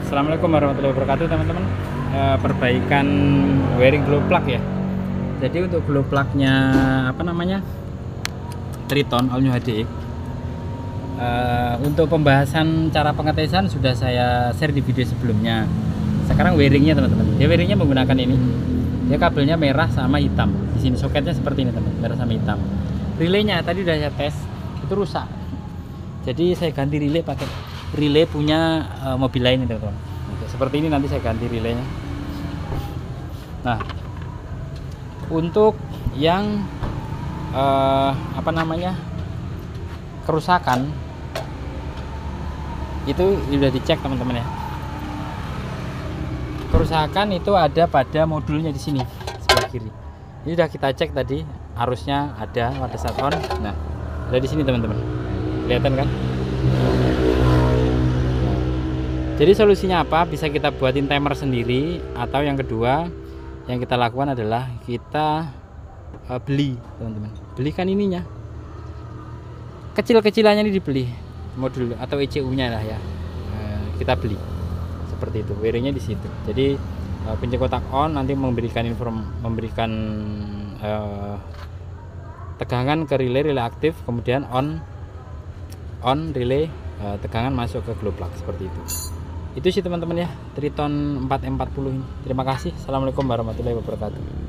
Assalamualaikum warahmatullahi wabarakatuh teman-teman. Perbaikan wiring glow plug ya. Jadi untuk glow plugnya Triton All New HDX, untuk pembahasan cara pengetesan sudah saya share di video sebelumnya. Sekarang wiringnya teman-teman, dia wiringnya menggunakan ini, dia kabelnya merah sama hitam. Di sini soketnya seperti ini teman, merah sama hitam. Relaynya tadi udah saya tes, itu rusak. Jadi saya ganti relay pakai relay punya mobil lain teman-teman. Seperti ini nanti saya ganti relaynya. Nah, untuk yang kerusakan itu sudah dicek teman-teman ya. Kerusakan itu ada pada modulnya di sini sebelah kiri. Ini sudah kita cek tadi, arusnya ada pada saat on. Nah, ada di sini teman-teman. Kelihatan kan? Jadi solusinya apa? Bisa kita buatin timer sendiri, atau yang kedua yang kita lakukan adalah kita beli teman-teman. Belikan ininya. Kecil-kecilannya ini dibeli, modul atau ECU-nya lah ya. Kita beli. Seperti itu. Wiringnya di situ. Jadi kunci kotak on nanti memberikan tegangan ke relay aktif, kemudian on relay tegangan masuk ke glow plug seperti itu. Itu sih teman-teman ya, Triton 4M40 ini. Terima kasih. Assalamualaikum warahmatullahi wabarakatuh.